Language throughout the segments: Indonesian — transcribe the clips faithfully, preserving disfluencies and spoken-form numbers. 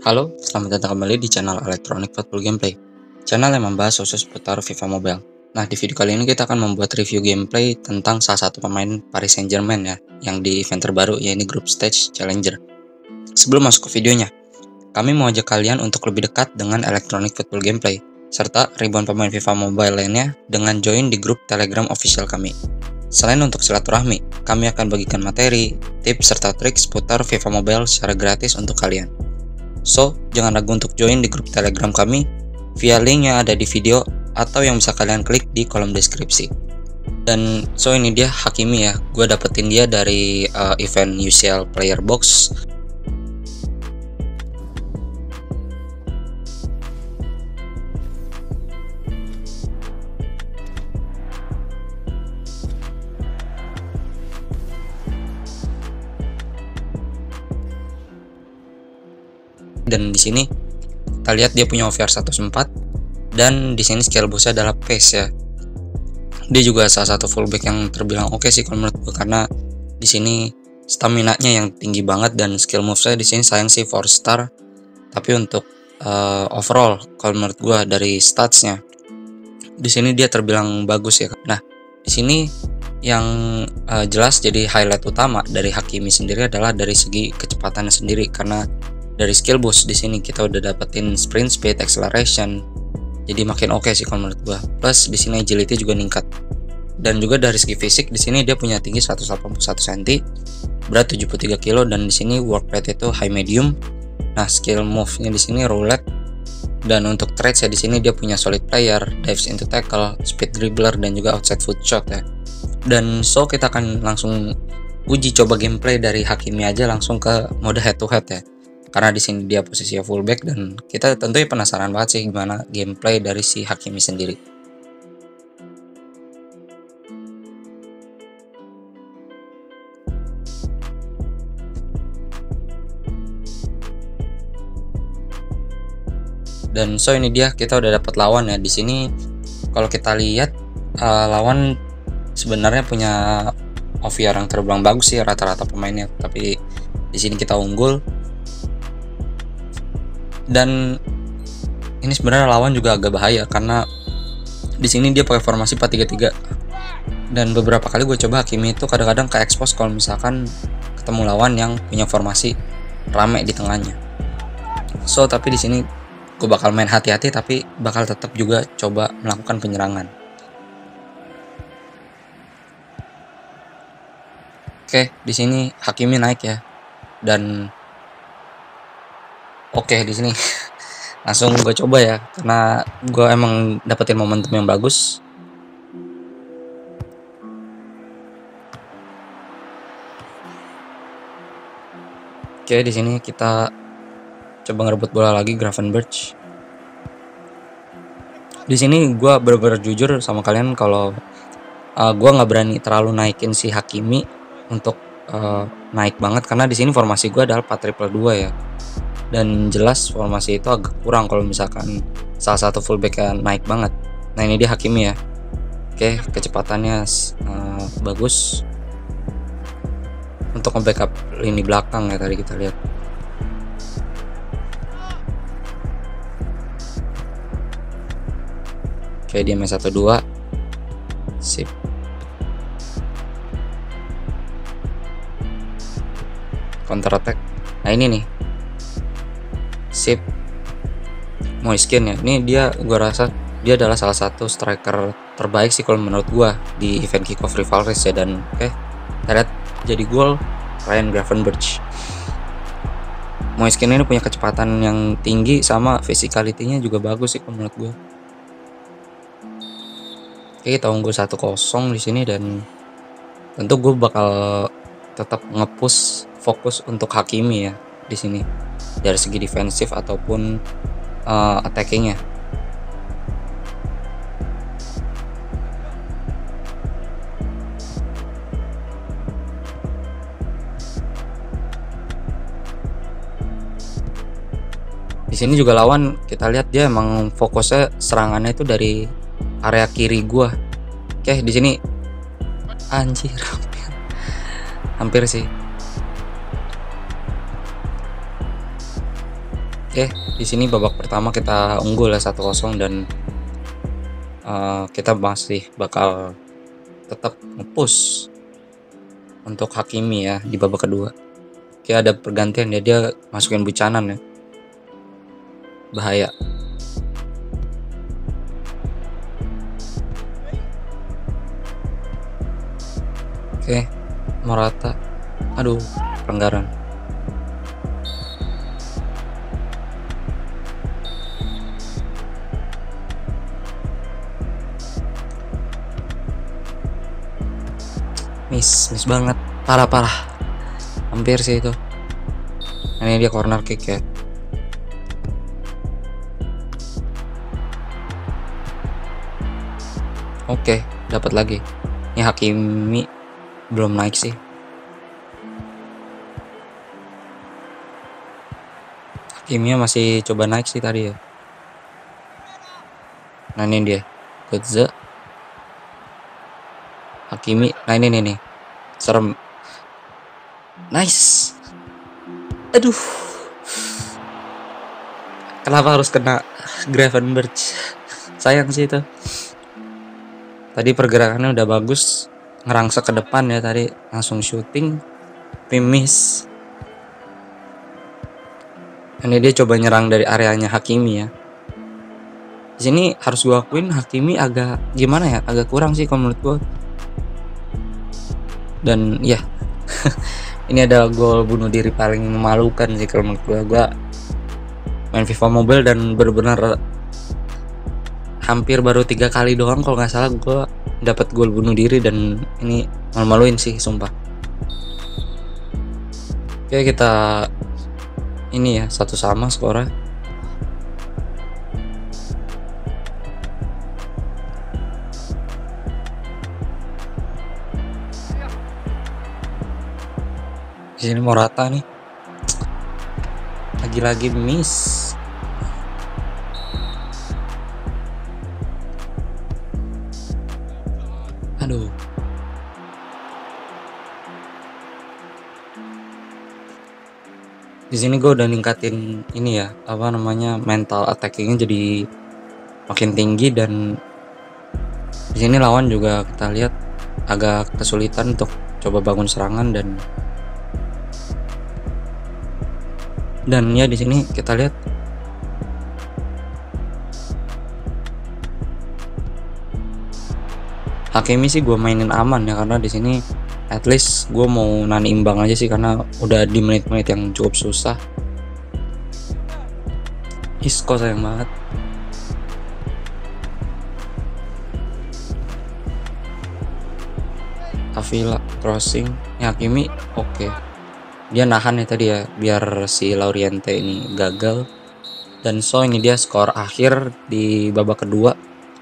Halo, selamat datang kembali di channel Electronic Football Gameplay, channel yang membahas khusus seputar FIFA Mobile. Nah, di video kali ini kita akan membuat review gameplay tentang salah satu pemain Paris Saint-Germain ya, yang di event terbaru yaitu Group Stage Challenger. Sebelum masuk ke videonya, kami mau ajak kalian untuk lebih dekat dengan Electronic Football Gameplay, serta ribuan pemain FIFA Mobile lainnya dengan join di grup Telegram official kami. Selain untuk silaturahmi, kami akan bagikan materi, tips, serta trik seputar FIFA Mobile secara gratis untuk kalian. So, jangan ragu untuk join di grup Telegram kami via link yang ada di video atau yang bisa kalian klik di kolom deskripsi. Dan so ini dia Hakimi ya, gue dapetin dia dari uh, event U C L Player Box. Dan di sini kita lihat dia punya O V R seratus empat dan di sini skill boostnya adalah pace ya. Dia juga salah satu fullback yang terbilang oke okay sih kalau menurut gue, karena di sini stamina-nya yang tinggi banget dan skill move-nya di sini sayang sih four star. Tapi untuk uh, overall kalau menurut gue dari stats-nya di sini dia terbilang bagus ya. Nah, di sini yang uh, jelas jadi highlight utama dari Hakimi sendiri adalah dari segi kecepatannya sendiri, karena dari skill boost di sini kita udah dapetin sprint speed, acceleration, jadi makin oke okay sih kalau menurut gua. Plus di sini agility juga meningkat. Dan juga dari segi fisik di sini dia punya tinggi seratus delapan puluh satu sentimeter, berat tujuh puluh tiga kilo, dan di sini work rate itu high medium. Nah, skill move-nya di sini roulette. Dan untuk traits ya di sini dia punya solid player, dives into tackle, speed dribbler, dan juga outside foot shot ya. Dan so kita akan langsung uji coba gameplay dari Hakimi aja langsung ke mode head to head ya. Karena di sini dia posisinya fullback dan kita tentunya penasaran banget sih gimana gameplay dari si Hakimi sendiri. Dan so ini dia kita udah dapat lawan ya. Di sini kalau kita lihat uh, lawan sebenarnya punya O V R yang terbilang bagus sih rata-rata pemainnya, tapi di sini kita unggul. Dan ini sebenarnya lawan juga agak bahaya karena di sini dia pakai formasi empat tiga tiga. Dan beberapa kali gue coba Hakimi itu kadang-kadang ke expose kalau misalkan ketemu lawan yang punya formasi rame di tengahnya. So tapi di sini gue bakal main hati-hati tapi bakal tetap juga coba melakukan penyerangan. Oke, di sini Hakimi naik ya. Dan oke okay, di sini langsung gue coba ya, karena gue emang dapetin momentum yang bagus. Oke, okay, di sini kita coba ngerebut bola lagi Gravenberch. Di sini gue bener-bener jujur sama kalian kalau uh, gue nggak berani terlalu naikin si Hakimi untuk uh, naik banget, karena di sini formasi gue adalah empat triple dua ya. Dan jelas formasi itu agak kurang kalau misalkan salah satu fullback yang naik banget. Nah ini dia Hakimi ya. Oke, kecepatannya uh, bagus untuk nge-backup lini belakang ya tadi kita lihat. Oke, dia main satu dua. Sip. Counter attack. Nah ini nih. Sip. Moiskin ya. Ini dia gua rasa dia adalah salah satu striker terbaik sih kalau menurut gua di event kickoff Rivalries ya. Dan oke, okay, kita lihat jadi gol Ryan Gravenberch. Moiskin ini punya kecepatan yang tinggi sama physicality-nya juga bagus sih kalau menurut gua. Oke, kita unggul satu kosong di sini dan tentu gue bakal tetap nge-push fokus untuk Hakimi ya di sini dari segi defensif ataupun uh, attacking-nya. Di sini juga lawan kita lihat dia emang fokusnya serangannya itu dari area kiri gua. Oke, di sini anjir hampir, hampir sih. Oke, di sini babak pertama kita unggul ya satu kosong dan uh, kita masih bakal tetap nge-push untuk Hakimi ya di babak kedua. Oke, ada pergantian ya, dia masukin Buchanan ya. Bahaya. Oke, Morata. Aduh, pelanggaran. Miss, miss banget. Parah-parah. Hampir sih itu. Ini dia corner kick ya. Oke, dapat lagi. Ini Hakimi belum naik sih. Hakiminya masih coba naik sih tadi ya. Nah ini dia, Götze. Hakimi, nah ini nih nih, serem. Nice. Aduh. Kenapa harus kena Gravenberch? Sayang sih itu. Tadi pergerakannya udah bagus, ngerangsek ke depan ya tadi, langsung shooting, tapi miss. Ini dia coba nyerang dari areanya Hakimi ya. Di sini harus gua akuin Hakimi agak gimana ya, agak kurang sih kalau menurut gua. Dan ya, ini ada gol bunuh diri paling memalukan sih kalau menurut gua. Gua main FIFA Mobile dan benar-benar hampir baru tiga kali doang kalau nggak salah gue dapat gol bunuh diri, dan ini malu-maluin sih sumpah. Oke, kita ini ya satu sama skornya. Di sini Morata nih lagi-lagi miss. Aduh. Di sini gue udah ningkatin ini ya, apa namanya, mental attackingnya jadi makin tinggi, dan di sini lawan juga kita lihat agak kesulitan untuk coba bangun serangan, dan dan ya di sini kita lihat Hakimi sih gue mainin aman ya, karena di sini at least gue mau nani imbang aja sih, karena udah di menit-menit yang cukup susah. Isco sayang banget. Avila crossing, ya Hakimi oke. Okay. Dia nahan ya tadi ya biar si Lauriente ini gagal. Dan so ini dia skor akhir di babak kedua.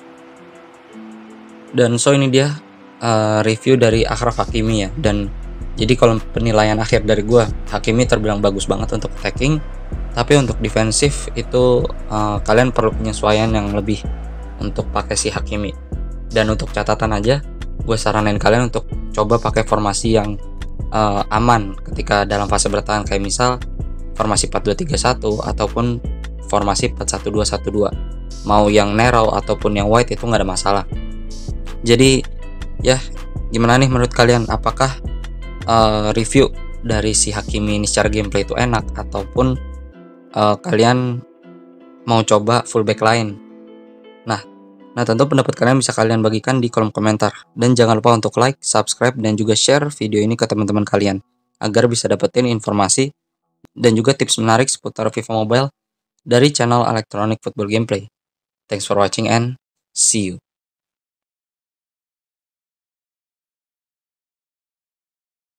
Dan so ini dia uh, review dari Achraf Hakimi ya. Dan jadi kalau penilaian akhir dari gua, Hakimi terbilang bagus banget untuk attacking, tapi untuk defensif itu uh, kalian perlu penyesuaian yang lebih untuk pakai si Hakimi. Dan untuk catatan aja, gue saranin kalian untuk coba pakai formasi yang uh, aman ketika dalam fase bertahan, kayak misal formasi empat dua tiga satu ataupun formasi empat satu dua satu dua. Mau yang narrow ataupun yang wide itu nggak ada masalah. Jadi ya, gimana nih menurut kalian? Apakah uh, review dari si Hakimi ini secara gameplay itu enak, ataupun uh, kalian mau coba fullback lain? Nah, nah tentu pendapat kalian bisa kalian bagikan di kolom komentar. Dan jangan lupa untuk like, subscribe, dan juga share video ini ke teman-teman kalian, agar bisa dapetin informasi dan juga tips menarik seputar FIFA Mobile dari channel Electronic Football Gameplay. Thanks for watching and see you.